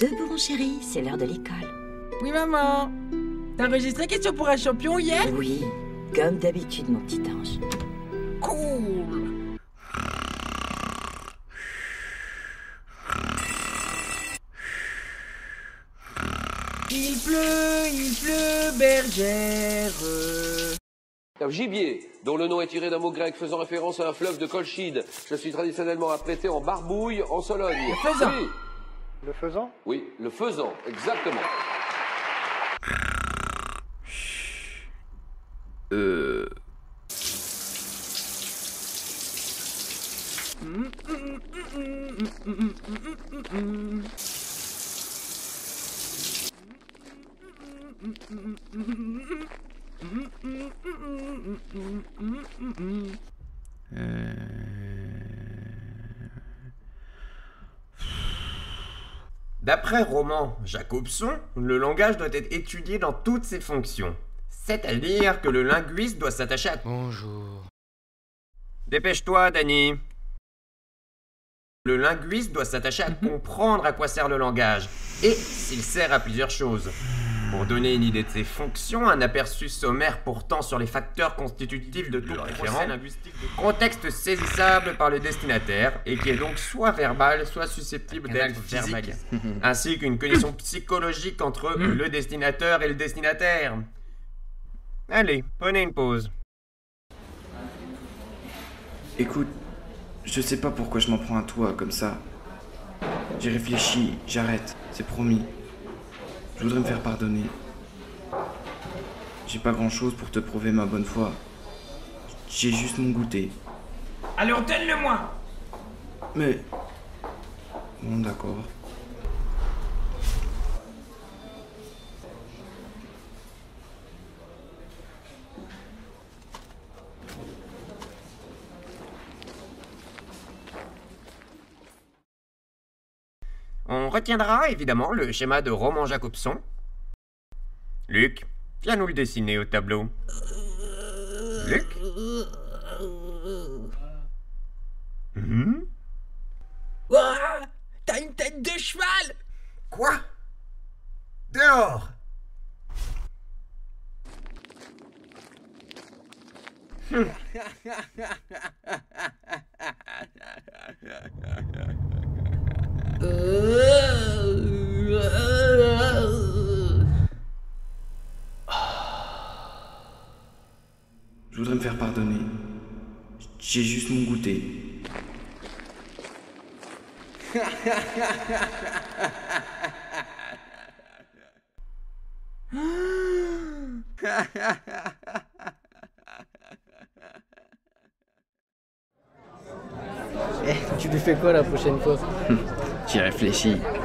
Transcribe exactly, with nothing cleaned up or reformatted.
Debout, mon chéri, c'est l'heure de l'école. Oui, maman. T'as enregistré Question pour un champion hier? Oui, comme d'habitude, mon petit ange. Cool. Il pleut, il pleut, bergère. Gibier, dont le nom est tiré d'un mot grec faisant référence à un fleuve de Colchide. Je suis traditionnellement apprêté en barbouille en Sologne. Le faisan. Oui. Le faisan? Oui, le faisan, exactement. Euh... Euh... D'après Roman Jacobson, le langage doit être étudié dans toutes ses fonctions. C'est-à-dire que le linguiste doit s'attacher à... Bonjour. Dépêche-toi, Danny. Le linguiste doit s'attacher à comprendre à quoi sert le langage, et s'il sert à plusieurs choses. Pour donner une idée de ses fonctions, un aperçu sommaire portant sur les facteurs constitutifs de tout référent, contexte saisissable par le destinataire, et qui est donc soit verbal, soit susceptible d'être physique, ainsi qu'une connexion psychologique entre le destinateur et le destinataire. Allez, prenez une pause. Écoute, je sais pas pourquoi je m'en prends à toi comme ça. J'ai réfléchi, j'arrête, c'est promis. Je voudrais me faire pardonner. J'ai pas grand chose pour te prouver ma bonne foi. J'ai juste mon goûter. Alors donne-le-moi. Mais... Bon, d'accord. On retiendra évidemment le schéma de Roman Jacobson. Luc, viens nous le dessiner au tableau. Luc mmh. Ouah, t'as une tête de cheval. Quoi? Dehors. Je voudrais me faire pardonner. J'ai juste mon goûter. Eh, tu lui fais quoi la prochaine fois? J'y réfléchis.